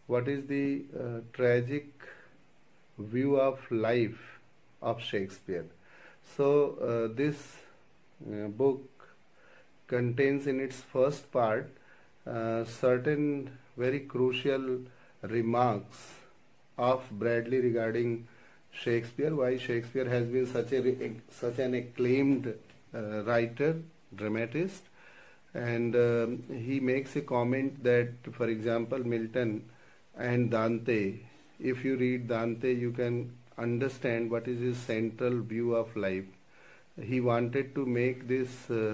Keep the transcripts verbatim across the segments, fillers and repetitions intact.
what is the uh, tragic view of life of Shakespeare. So uh, this uh, book contains in its first part uh, certain very crucial remarks of Bradley regarding Shakespeare, why Shakespeare has been such a such an acclaimed uh, writer, dramatist, and um, he makes a comment that, for example, Milton and Dante, if you read Dante, you can understand what is his central view of life. He wanted to make this uh,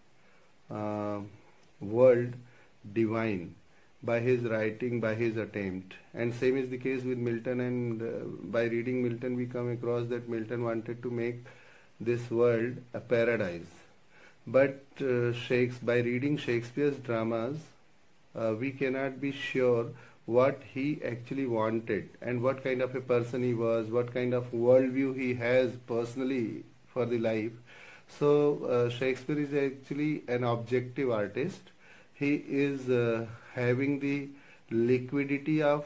uh, world divine by his writing, by his attempt. And same is the case with Milton, and uh, by reading Milton we come across that Milton wanted to make this world a paradise. But uh, Shakespeare, by reading Shakespeare's dramas, uh, we cannot be sure what he actually wanted and what kind of a person he was, what kind of worldview he has personally for the life. So uh, Shakespeare is actually an objective artist. He is uh, having the liquidity of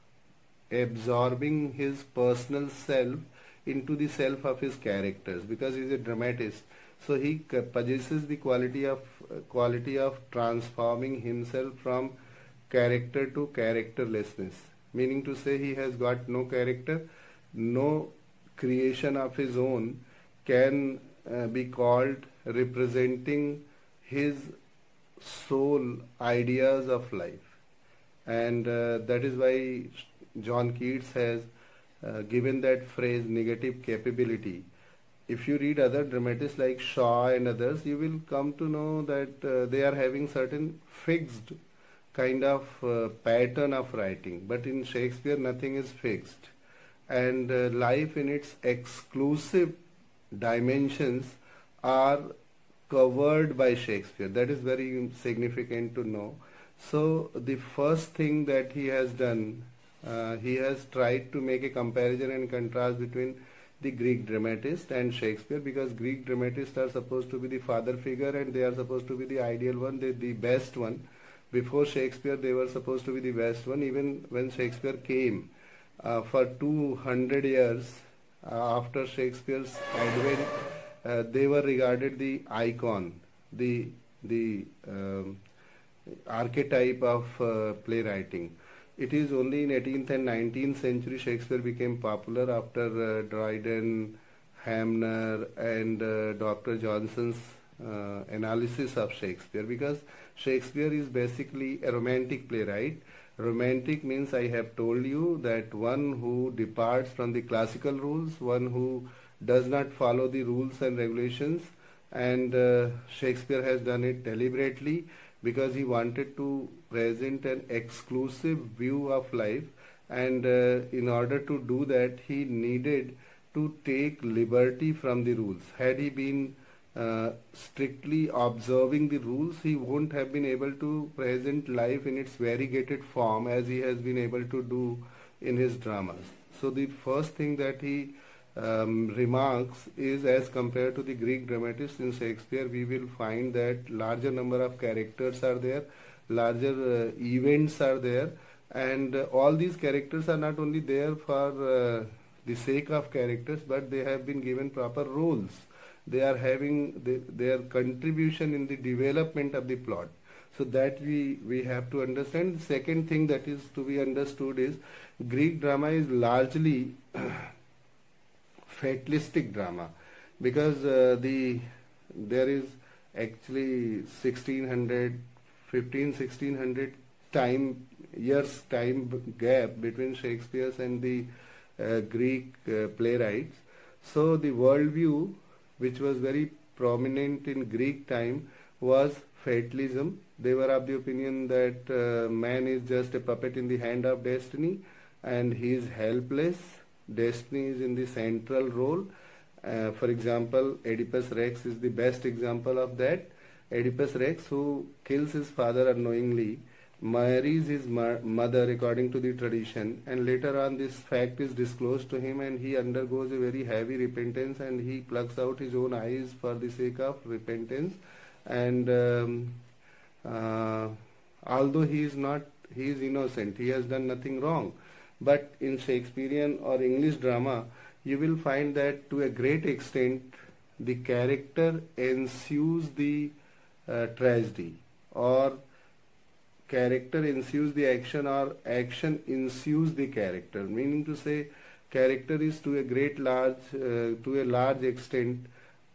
absorbing his personal self into the self of his characters, because he is a dramatist. So he possesses the quality of uh, quality of transforming himself from character to characterlessness, meaning to say he has got no character, no creation of his own can uh, be called representing his soul ideas of life. And uh, that is why John Keats has uh, given that phrase negative capability. If you read other dramatists like Shaw and others, you will come to know that uh, they are having certain fixed kind of uh, pattern of writing. But in Shakespeare, nothing is fixed. And uh, life in its exclusive dimensions are covered by Shakespeare. That is very significant to know. So the first thing that he has done, uh, he has tried to make a comparison and contrast between the Greek dramatist and Shakespeare, because Greek dramatists are supposed to be the father figure and they are supposed to be the ideal one, the, the best one. Before Shakespeare, they were supposed to be the best one. Even when Shakespeare came, uh, for two hundred years uh, after Shakespeare's advent, uh, they were regarded the icon, the the um, archetype of uh, playwriting. It is only in eighteenth and nineteenth century Shakespeare became popular after uh, Dryden, Hamner, and uh, Doctor Johnson's uh, analysis of Shakespeare, because Shakespeare is basically a romantic playwright. Romantic means, I have told you, that one who departs from the classical rules, one who does not follow the rules and regulations, and uh, Shakespeare has done it deliberately because he wanted to present an exclusive view of life, and uh, in order to do that he needed to take liberty from the rules. Had he been uh, strictly observing the rules, he won't have been able to present life in its variegated form as he has been able to do in his dramas. So the first thing that he um, remarks is, as compared to the Greek dramatists in Shakespeare, we will find that larger number of characters are there, larger uh, events are there, and uh, all these characters are not only there for uh, the sake of characters, but they have been given proper roles. They are having the, their contribution in the development of the plot. So that we, we have to understand. The second thing that is to be understood is Greek drama is largely fatalistic drama, because uh, the there is actually sixteen hundred, fifteen, sixteen hundred time years time gap between Shakespeare's and the uh, Greek uh, playwrights. So the worldview which was very prominent in Greek time was fatalism. They were of the opinion that uh, man is just a puppet in the hand of destiny and he is helpless. Destiny is in the central role. Uh, for example, Oedipus Rex is the best example of that. Oedipus Rex, who kills his father unknowingly, marries his ma mother according to the tradition, and later on this fact is disclosed to him and he undergoes a very heavy repentance and he plucks out his own eyes for the sake of repentance. And um, uh, although he is not he is innocent, he has done nothing wrong. But in Shakespearean or English drama, you will find that to a great extent the character ensues the uh, tragedy, or character ensues the action, or action ensues the character. Meaning to say, character is to a great large, uh, to a large extent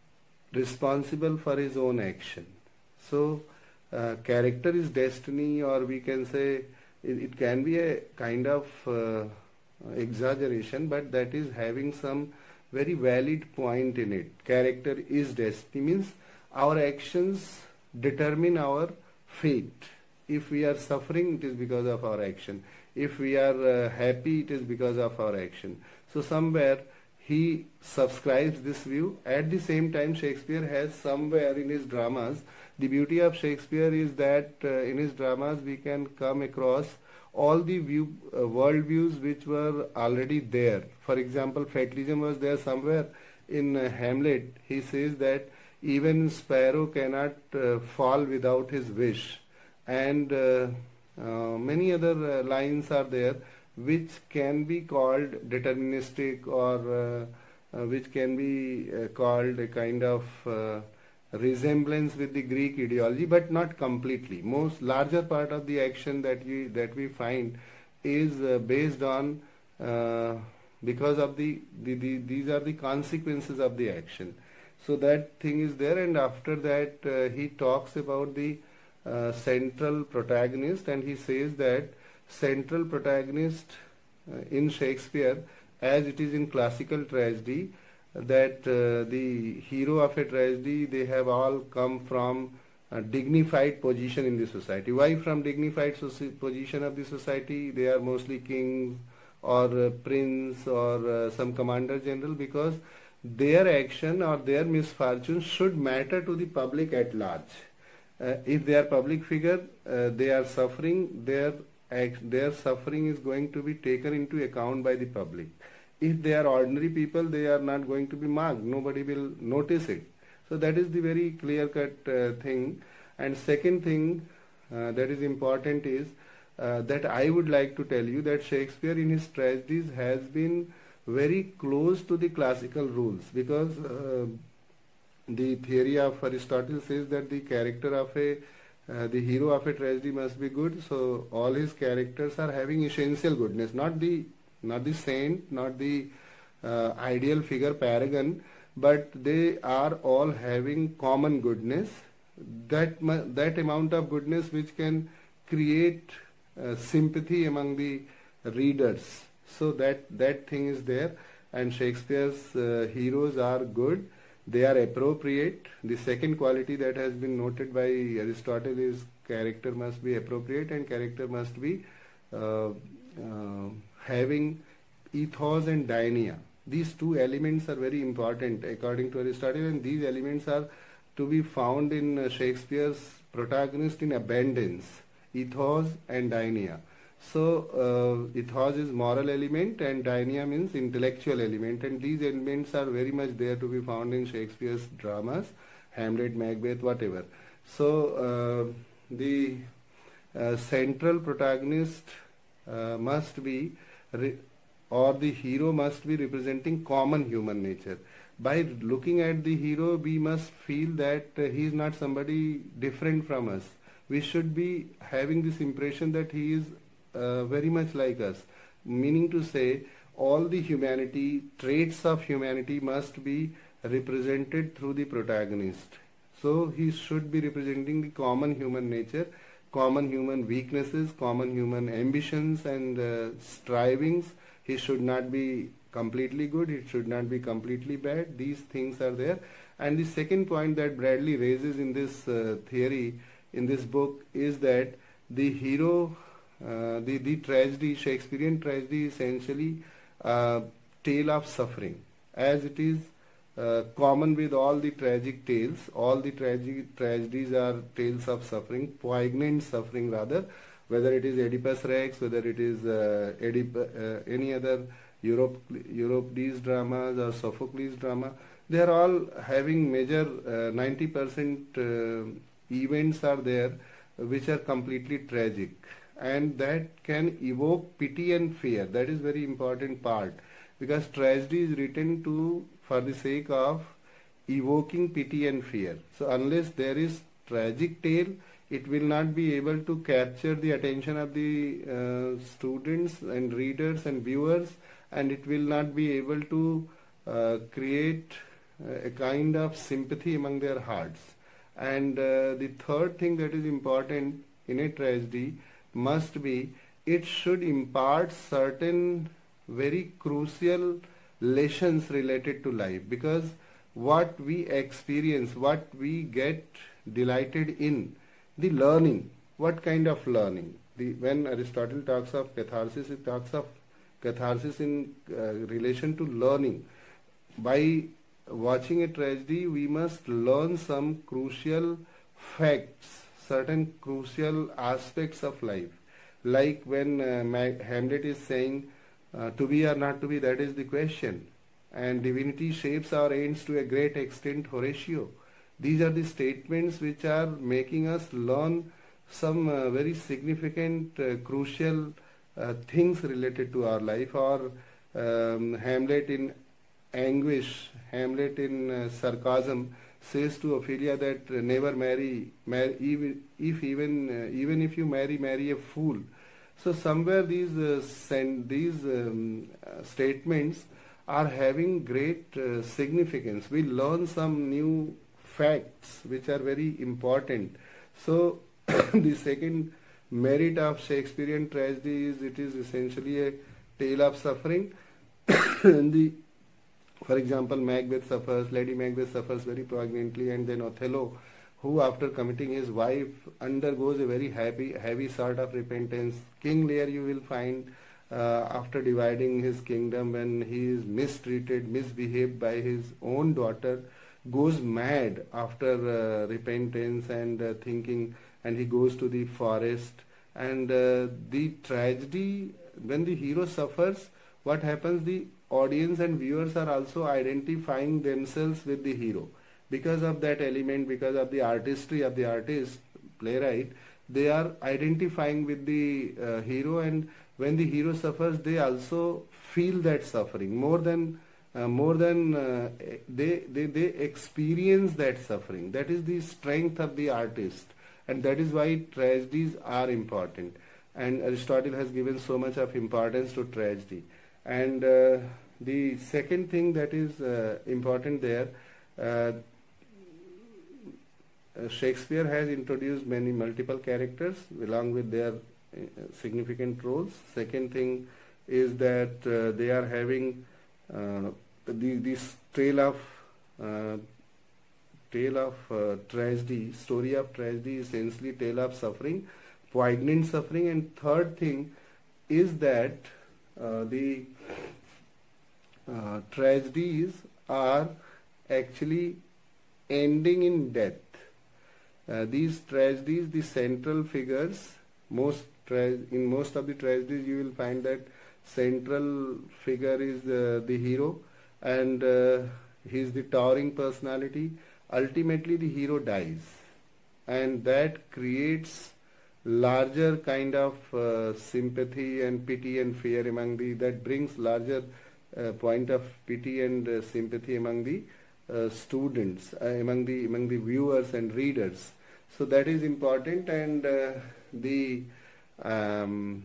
responsible for his own action. So, uh, character is destiny, or we can say it, it can be a kind of uh, exaggeration, but that is having some very valid point in it. Character is destiny means our actions determine our fate. If we are suffering, it is because of our action. If we are uh, happy, it is because of our action. So somewhere he subscribes this view. At the same time, Shakespeare has somewhere in his dramas, the beauty of Shakespeare is that uh, in his dramas we can come across all the view, uh, world views which were already there. For example, fatalism was there somewhere in uh, Hamlet. He says that even sparrow cannot uh, fall without his wish. And uh, uh, many other uh, lines are there which can be called deterministic, or uh, uh, which can be uh, called a kind of uh, resemblance with the Greek ideology, but not completely. Most larger part of the action that we that we find is uh, based on uh, because of the, the, the these are the consequences of the action. So that thing is there, and after that uh, he talks about the uh, central protagonist, and he says that central protagonist uh, in Shakespeare, as it is in classical tragedy, that uh, the hero of a tragedy, they have all come from a dignified position in the society. Why from dignified position of the society? They are mostly kings or uh, prince or uh, some commander general, because their action or their misfortune should matter to the public at large. Uh, if they are public figure, uh, they are suffering, their their suffering is going to be taken into account by the public. If they are ordinary people, they are not going to be marked. Nobody will notice it. So that is the very clear-cut uh, thing. And second thing uh, that is important is uh, that I would like to tell you that Shakespeare in his tragedies has been very close to the classical rules, because uh, the theory of Aristotle says that the character of a Uh, the hero of a tragedy must be good. So all his characters are having essential goodness, not the not the saint, not the uh, ideal figure paragon, but they are all having common goodness. That that amount of goodness which can create uh, sympathy among the readers. So that that thing is there, and Shakespeare's uh, heroes are good. They are appropriate. The second quality that has been noted by Aristotle is character must be appropriate, and character must be uh, uh, having ethos and dynia. These two elements are very important according to Aristotle, and these elements are to be found in uh, Shakespeare's protagonist in abundance, ethos and dynia. So uh, ethos is moral element and dynia means intellectual element, and these elements are very much there to be found in Shakespeare's dramas, Hamlet, Macbeth, whatever. So uh, the uh, central protagonist uh, must be re- or the hero must be representing common human nature. By looking at the hero, we must feel that uh, he is not somebody different from us. We should be having this impression that he is Uh, very much like us, meaning to say all the humanity, traits of humanity must be represented through the protagonist. So he should be representing the common human nature, common human weaknesses, common human ambitions and uh, strivings. He should not be completely good, it should not be completely bad. These things are there. And the second point that Bradley raises in this uh, theory, in this book, is that the hero Uh, the, the tragedy, Shakespearean tragedy, essentially a uh, tale of suffering, as it is uh, common with all the tragic tales. All the tragic tragedies are tales of suffering, poignant suffering rather, whether it is Oedipus Rex, whether it is uh, Oedip, uh, any other Europe, Euripides dramas or Sophocles drama. They are all having major uh, ninety percent uh, events are there which are completely tragic. and that can evoke pity and fear. That is very important part, because tragedy is written to for the sake of evoking pity and fear. So unless there is tragic tale, it will not be able to capture the attention of the uh, students and readers and viewers, and it will not be able to uh, create uh, a kind of sympathy among their hearts. And uh, the third thing that is important in a tragedy must be, it should impart certain very crucial lessons related to life, because what we experience, what we get delighted in, the learning, what kind of learning? The, when Aristotle talks of catharsis, it talks of catharsis in uh, relation to learning. By watching a tragedy, we must learn some crucial facts, certain crucial aspects of life. Like when uh, Hamlet is saying, uh, to be or not to be, that is the question. And divinity shapes our ends to a great extent, Horatio. These are the statements which are making us learn some uh, very significant, uh, crucial uh, things related to our life. Or um, Hamlet in anguish, Hamlet in uh, sarcasm says to Ophelia that uh, never marry, marry even, if even uh, even if you marry, marry a fool. So somewhere these uh, send, these um, uh, statements are having great uh, significance. We learn some new facts which are very important. So the second merit of Shakespearean tragedy is, it is essentially a tale of suffering. And the, for example, Macbeth suffers, Lady Macbeth suffers very poignantly, and then Othello, who after committing his wife undergoes a very heavy, heavy sort of repentance. King Lear, you will find, uh, after dividing his kingdom, when he is mistreated, misbehaved by his own daughter, goes mad after uh, repentance and uh, thinking, and he goes to the forest. And uh, the tragedy, when the hero suffers, what happens? The audience and viewers are also identifying themselves with the hero. Because of that element, because of the artistry of the artist, playwright, they are identifying with the uh, hero, and when the hero suffers, they also feel that suffering more than uh, more than uh, they, they they experience that suffering. That is the strength of the artist, and that is why tragedies are important. And Aristotle has given so much of importance to tragedy. And uh, the second thing that is uh, important there, uh, Shakespeare has introduced many multiple characters along with their uh, significant roles. Second thing is that uh, they are having uh, the, this tale of uh, tale of uh, tragedy, story of tragedy, essentially tale of suffering, poignant suffering. And third thing is that uh, the uh, tragedies are actually ending in death. Uh, these tragedies, the central figures, most in most of the tragedies you will find that central figure is uh, the hero, and uh, he is the towering personality. Ultimately the hero dies, and that creates larger kind of uh, sympathy and pity and fear among the, that brings larger uh, point of pity and uh, sympathy among the uh, students, uh, among the among the viewers and readers. So that is important. And uh, the um,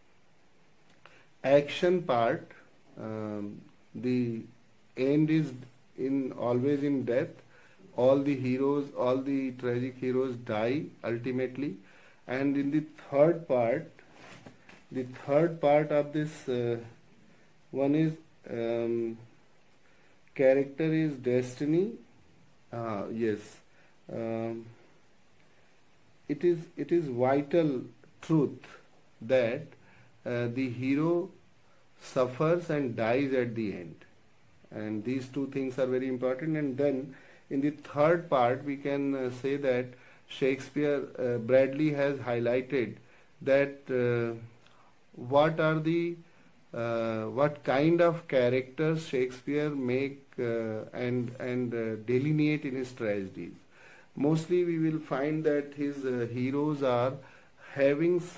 action part, um, the end is in always in death. All the heroes, all the tragic heroes die ultimately. And in the third part, the third part of this uh, one is um, character is destiny. Uh, yes, um, it is it is vital truth that uh, the hero suffers and dies at the end, and these two things are very important. And then in the third part, we can uh, say that Shakespeare, uh, Bradley has highlighted that uh, what are the uh, what kind of characters Shakespeare make uh, and and uh, delineate in his tragedies. Mostly we will find that his uh, heroes are having some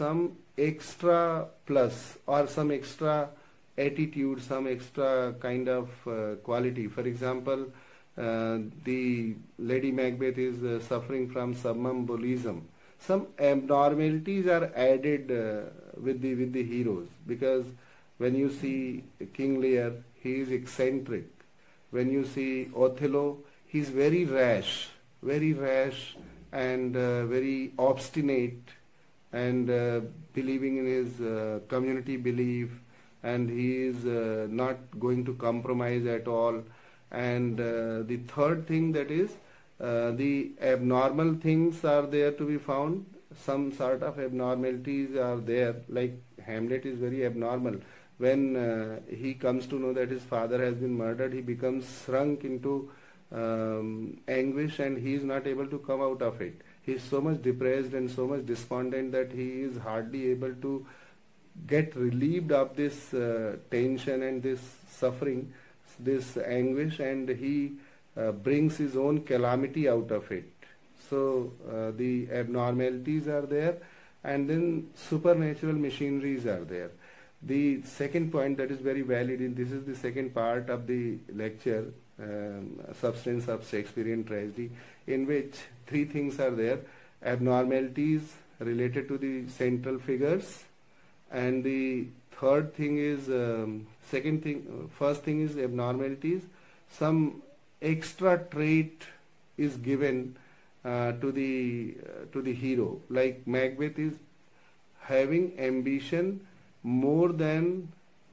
extra plus or some extra attitude, some extra kind of uh, quality. For example, uh, the Lady Macbeth is uh, suffering from somnambulism. Some abnormalities are added uh, with the with the heroes, because when you see King Lear, he is eccentric. When you see Othello, he is very rash, very rash and uh, very obstinate, and uh, believing in his uh, community belief, and he is uh, not going to compromise at all. And uh, the third thing, that is uh, the abnormal things are there to be found. Some sort of abnormalities are there, like Hamlet is very abnormal. When uh, he comes to know that his father has been murdered, he becomes shrunk into um, anguish, and he is not able to come out of it. He is so much depressed and so much despondent that he is hardly able to get relieved of this uh, tension and this suffering, this anguish, and he uh, brings his own calamity out of it. So uh, the abnormalities are there, and then supernatural machineries are there. The second point that is very valid, in this is the second part of the lecture, um, substance of Shakespearean tragedy, in which three things are there: abnormalities related to the central figures, and the third thing is um, second thing uh, first thing is abnormalities. Some extra trait is given uh, to the uh, to the hero, like Macbeth is having ambition more than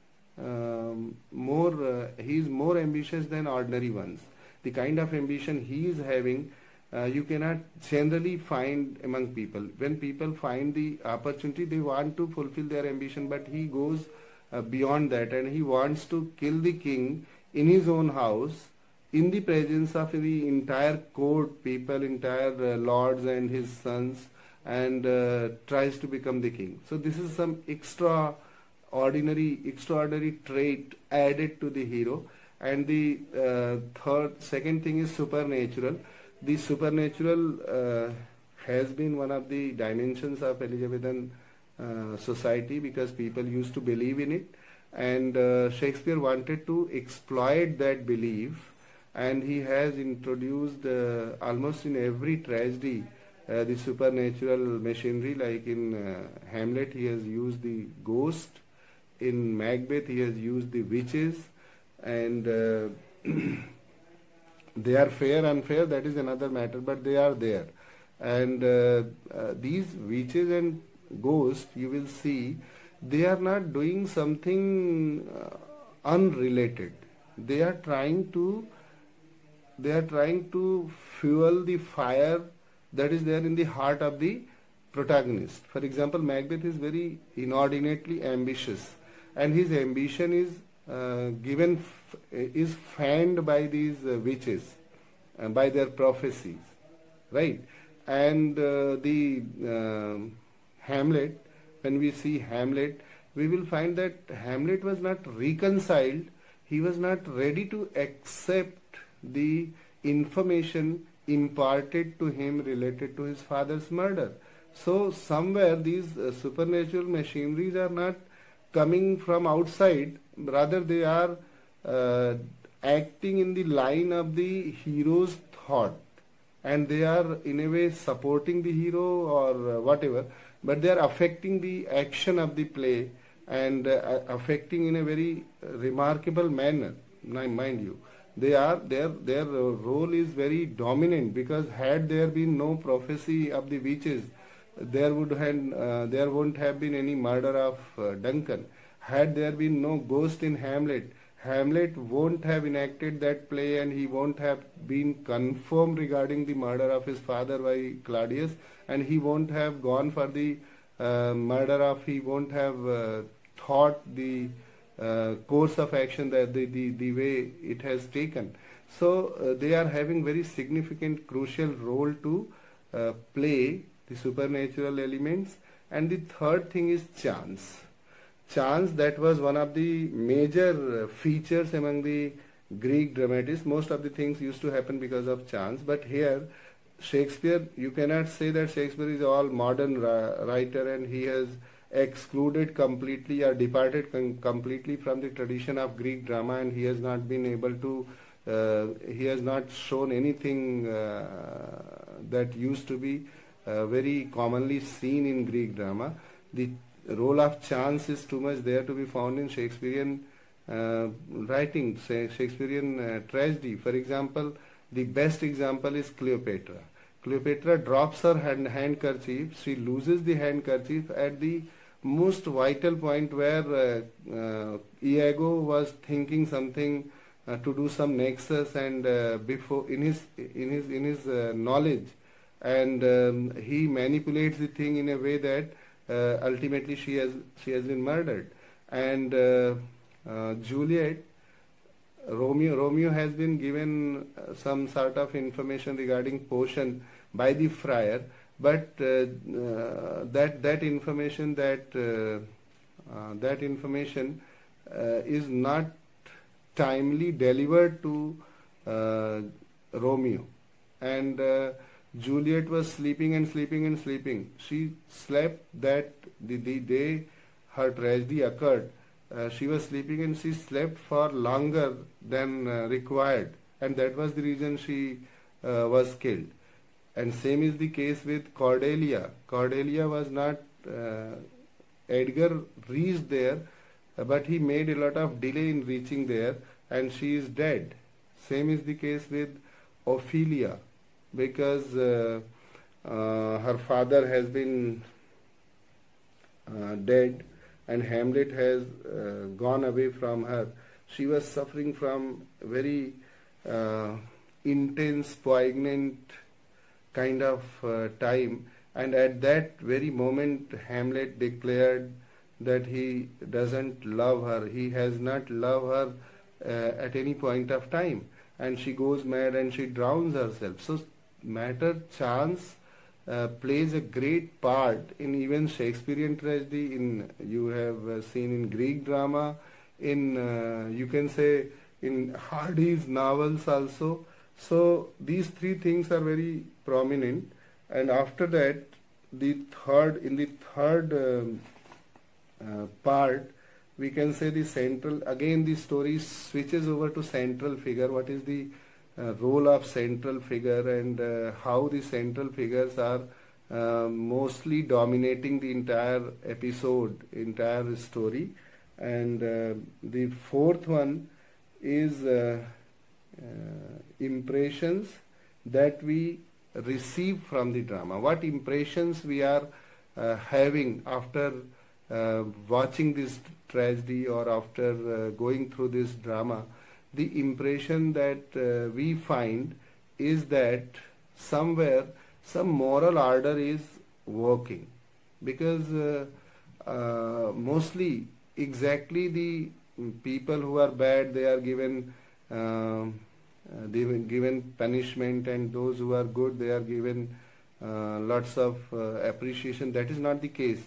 um, more uh, he is more ambitious than ordinary ones. The kind of ambition he is having, uh, you cannot generally find among people. When people find the opportunity, they want to fulfill their ambition, but he goes uh, beyond that, and he wants to kill the king in his own house, in the presence of the entire court people, entire uh, lords and his sons, and uh, tries to become the king. So this is some extraordinary, extraordinary trait added to the hero. And the uh, third, second thing is supernatural. The supernatural uh, has been one of the dimensions of Elizabethan uh, society, because people used to believe in it, and uh, Shakespeare wanted to exploit that belief, and he has introduced uh, almost in every tragedy Uh, the supernatural machinery. Like in uh, Hamlet, he has used the ghost. In Macbeth, he has used the witches, and uh, they are fair, unfair, that is another matter, but they are there. And uh, uh, these witches and ghosts, you will see, they are not doing something uh, unrelated. They are trying to, they are trying to fuel the fire that is there in the heart of the protagonist. For example, Macbeth is very inordinately ambitious, and his ambition is uh, given f is fanned by these uh, witches, uh, by their prophecies, right? And uh, the uh, Hamlet, when we see Hamlet, we will find that Hamlet was not reconciled. He was not ready to accept the information imparted to him related to his father's murder. So somewhere these uh, supernatural machineries are not coming from outside, rather they are uh, acting in the line of the hero's thought, and they are in a way supporting the hero or uh, whatever, but they are affecting the action of the play, and uh, affecting in a very uh, remarkable manner, mind you. They are their their uh, role is very dominant, because had there been no prophecy of the witches, there would have uh, there won't have been any murder of uh, Duncan. Had there been no ghost in Hamlet, Hamlet won't have enacted that play, and he won't have been confirmed regarding the murder of his father by Claudius, and he won't have gone for the uh, murder of he won't have uh, thought the Uh, course of action that the, the, the way it has taken. So uh, they are having very significant, crucial role to uh, play the supernatural elements. And the third thing is chance. Chance, that was one of the major uh, features among the Greek dramatists. Most of the things used to happen because of chance, but here Shakespeare, you cannot say that Shakespeare is all modern uh, writer and he has excluded completely or departed com completely from the tradition of Greek drama, and he has not been able to, uh, he has not shown anything uh, that used to be uh, very commonly seen in Greek drama. The role of chance is too much there to be found in Shakespearean uh, writing, say Shakespearean uh, tragedy. For example, the best example is Cleopatra. Cleopatra drops her hand handkerchief. She loses the handkerchief at the most vital point where uh, uh, Iago was thinking something uh, to do some nexus, and uh, before in his in his in his uh, knowledge, and um, he manipulates the thing in a way that uh, ultimately she has she has been murdered. And uh, uh, Juliet, Romeo Romeo has been given uh, some sort of information regarding potion by the friar, but uh, uh, that that information that uh, uh, that information uh, is not timely delivered to uh, Romeo, and uh, Juliet was sleeping and sleeping and sleeping. She slept that the, the day her tragedy occurred. Uh, she was sleeping and she slept for longer than uh, required, and that was the reason she uh, was killed. And same is the case with Cordelia. Cordelia was not, uh, Edgar reached there, uh, but he made a lot of delay in reaching there, and she is dead. Same is the case with Ophelia, because uh, uh, her father has been uh, dead, and Hamlet has uh, gone away from her. She was suffering from very uh, intense, poignant kind of uh, time, and at that very moment Hamlet declared that he doesn't love her, he has not loved her uh, at any point of time, and she goes mad and she drowns herself. So matter, chance uh, plays a great part in even Shakespearean tragedy, in you have uh, seen in Greek drama, in uh, you can say in Hardy's novels also. So these three things are very prominent, and after that the third in the third um, uh, part we can say the central, again the story switches over to central figure. What is the uh, role of central figure, and uh, how the central figures are uh, mostly dominating the entire episode, entire story. And uh, the fourth one is uh, uh, impressions that we receive from the drama. What impressions we are uh, having after uh, watching this tragedy, or after uh, going through this drama. The impression that uh, we find is that somewhere some moral order is working, because uh, uh, mostly exactly the people who are bad, they are given um, uh, they were given punishment, and those who are good, they are given uh, lots of uh, appreciation. That is not the case.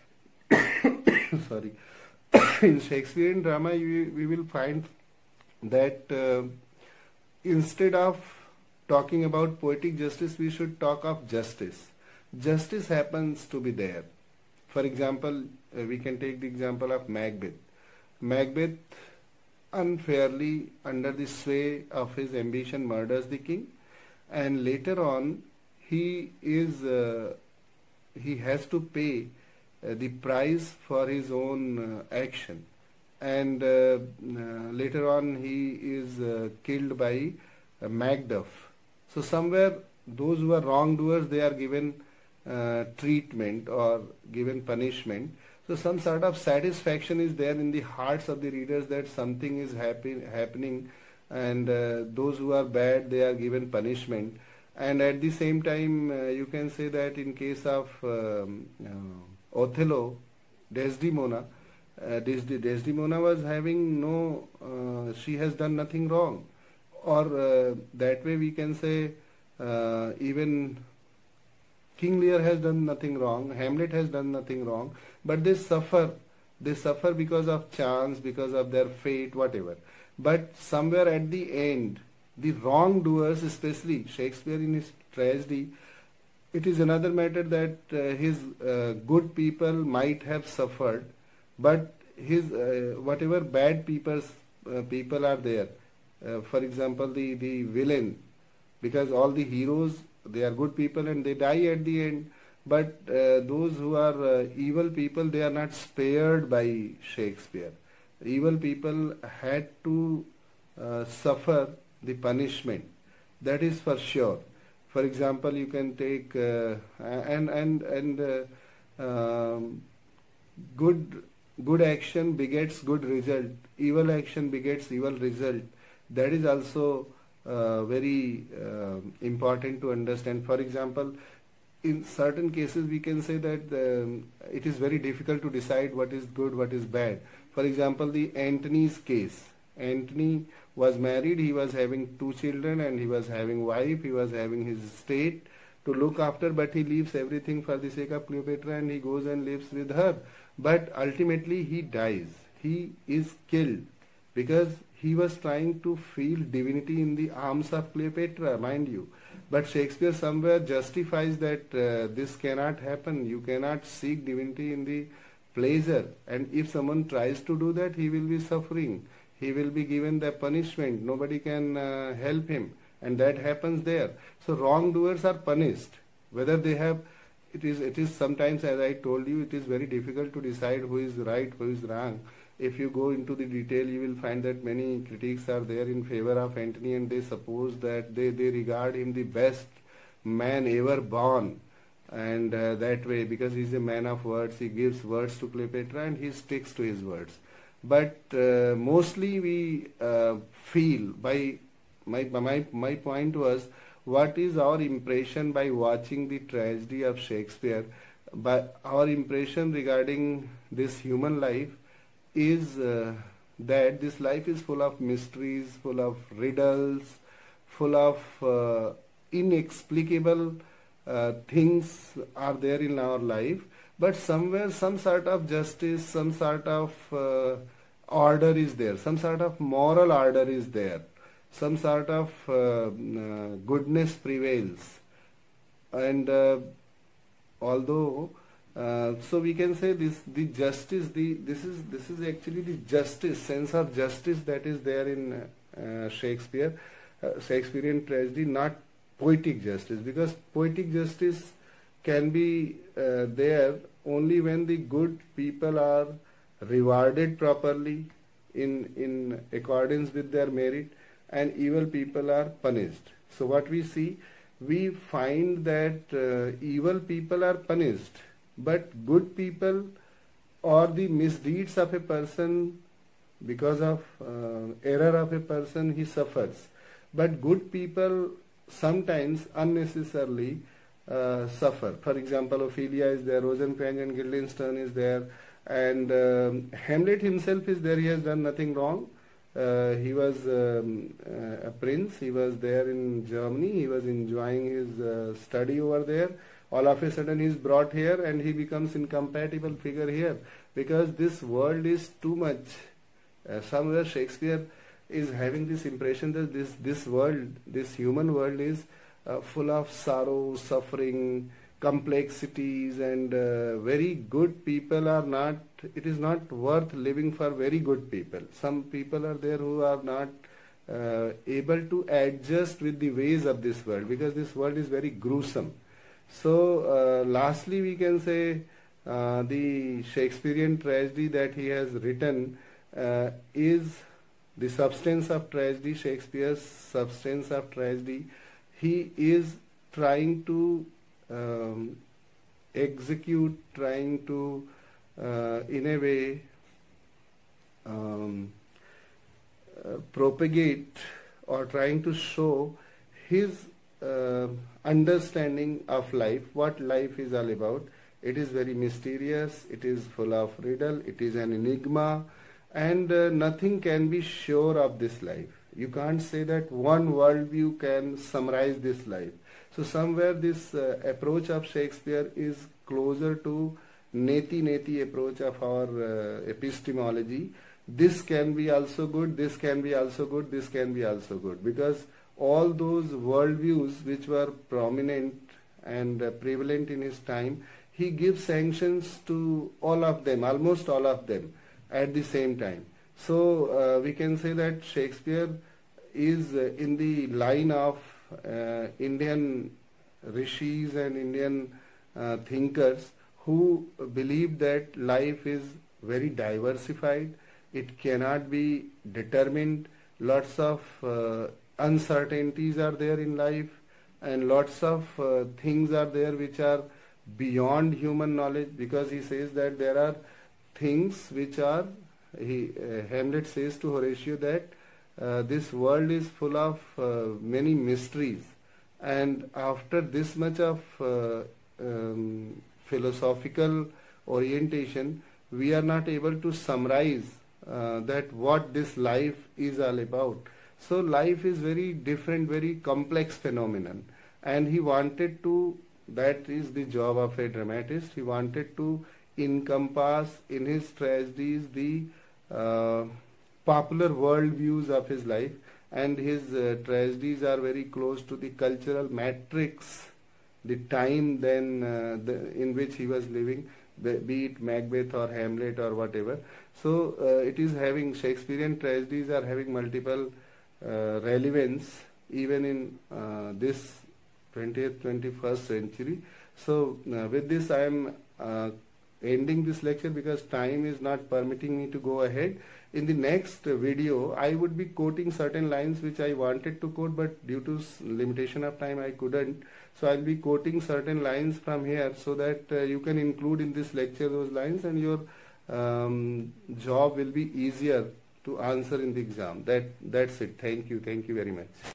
Sorry. In Shakespearean drama, we, we will find that uh, instead of talking about poetic justice, we should talk of justice. Justice happens to be there. For example, uh, we can take the example of Macbeth. Macbeth unfairly, under the sway of his ambition, murders the king, and later on he is uh, he has to pay uh, the price for his own uh, action, and uh, uh, later on he is uh, killed by uh, Macduff. So somewhere those who are wrongdoers, they are given uh, treatment or given punishment. So some sort of satisfaction is there in the hearts of the readers that something is happy, happening, and uh, those who are bad, they are given punishment. And at the same time, uh, you can say that in case of um, uh, Othello, Desdemona, uh, Des- Desdemona was having no, uh, she has done nothing wrong. Or uh, that way we can say uh, even King Lear has done nothing wrong, Hamlet has done nothing wrong, but they suffer. They suffer because of chance, because of their fate, whatever. But somewhere at the end, the wrongdoers, especially Shakespeare in his tragedy, it is another matter that uh, his uh, good people might have suffered, but his uh, whatever bad people's, uh, people are there, uh, for example the, the villain, because all the heroes, they are good people and they die at the end, but uh, those who are uh, evil people, they are not spared by Shakespeare. Evil people had to uh, suffer the punishment, that is for sure. For example, you can take uh, and and and uh, um, good good action begets good result. Evil action begets evil result. That is also uh, very uh, important to understand. For example, in certain cases we can say that um, it is very difficult to decide what is good, what is bad. For example, the Antony's case. Antony was married, he was having two children and he was having wife, he was having his state to look after, but he leaves everything for the sake of Cleopatra and he goes and lives with her. But ultimately he dies. He is killed because he was trying to feel divinity in the arms of Cleopatra, mind you. But Shakespeare somewhere justifies that uh, this cannot happen. You cannot seek divinity in the pleasure, and if someone tries to do that, he will be suffering. He will be given the punishment. Nobody can uh, help him, and that happens there. So wrongdoers are punished. Whether they have, it is it is sometimes, as I told you, it is very difficult to decide who is right, who is wrong. If you go into the detail, you will find that many critics are there in favor of Antony, and they suppose that they, they regard him the best man ever born, and uh, that way, because he is a man of words, he gives words to Cleopatra and he sticks to his words. But uh, mostly we uh, feel by my, my my point was, what is our impression by watching the tragedy of Shakespeare? But our impression regarding this human life is uh, that this life is full of mysteries, full of riddles, full of uh, inexplicable uh, things are there in our life, but somewhere some sort of justice, some sort of uh, order is there, some sort of moral order is there, some sort of uh, uh, goodness prevails. And uh, although Uh, so we can say this, the justice, the this is this is actually the justice, sense of justice that is there in uh, Shakespeare, uh, Shakespearean tragedy, not poetic justice, because poetic justice can be uh, there only when the good people are rewarded properly in in accordance with their merit, and evil people are punished. So what we see, we find that uh, evil people are punished, but good people or the misdeeds of a person, because of uh, error of a person, he suffers. But good people sometimes unnecessarily uh, suffer. For example, Ophelia is there, Rosencrantz and Guildenstern is there, and um, Hamlet himself is there. He has done nothing wrong. Uh, he was um, uh, a prince. He was there in Germany. He was enjoying his uh, study over there. All of a sudden he is brought here and he becomes incompatible figure here, because this world is too much. Uh, somewhere Shakespeare is having this impression that this, this world, this human world is uh, full of sorrow, suffering, complexities, and uh, very good people are not, it is not worth living for very good people. Some people are there who are not uh, able to adjust with the ways of this world, because this world is very gruesome. So uh, lastly we can say uh, the Shakespearean tragedy that he has written uh, is the substance of tragedy, Shakespeare's substance of tragedy. He is trying to um, execute, trying to uh, in a way um, uh, propagate or trying to show his Uh, understanding of life, what life is all about. It is very mysterious, it is full of riddle, it is an enigma, and uh, nothing can be sure of this life. You can't say that one worldview can summarize this life. So somewhere this uh, approach of Shakespeare is closer to neti neti approach of our uh, epistemology. This can be also good, this can be also good, this can be also good, because all those worldviews which were prominent and uh, prevalent in his time, he gives sanctions to all of them, almost all of them, at the same time. So uh, we can say that Shakespeare is uh, in the line of uh, Indian rishis and Indian uh, thinkers who believe that life is very diversified, it cannot be determined, lots of uh, uncertainties are there in life, and lots of uh, things are there which are beyond human knowledge, because he says that there are things which are, he, uh, Hamlet says to Horatio that uh, this world is full of uh, many mysteries, and after this much of uh, um, philosophical orientation, we are not able to summarize uh, that what this life is all about. So life is very different, very complex phenomenon, and he wanted to, that is the job of a dramatist, he wanted to encompass in his tragedies the uh, popular world views of his life, and his uh, tragedies are very close to the cultural matrix, the time then uh, the, in which he was living, be it Macbeth or Hamlet or whatever. So uh, it is having, Shakespearean tragedies are having multiple uh, relevance even in uh, this twentieth, twenty-first century. So uh, with this I am uh, ending this lecture because time is not permitting me to go ahead. In the next video I would be quoting certain lines which I wanted to quote, but due to limitation of time I couldn't. So I'll be quoting certain lines from here so that uh, you can include in this lecture those lines, and your um, job will be easier to answer in the exam. That that's it. Thank you. Thank you very much.